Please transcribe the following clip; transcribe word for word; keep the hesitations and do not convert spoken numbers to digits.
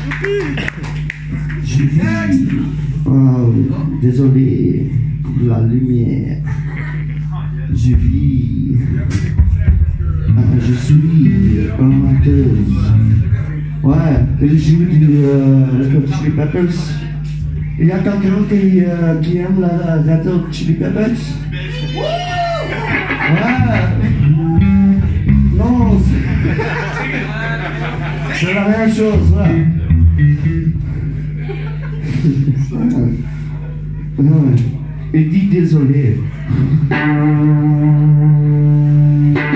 Je vis. Oh, désolé pour la lumière. Je vis. Ah, je suis amateuse. Ouais, je joue du euh, Red Hot Chili Peppers. Il y a quelqu'un qui, euh, qui aime la Red Hot Chili Peppers? Ouais. Non, c'est la même chose, ouais. Ouais. Il dit désolé.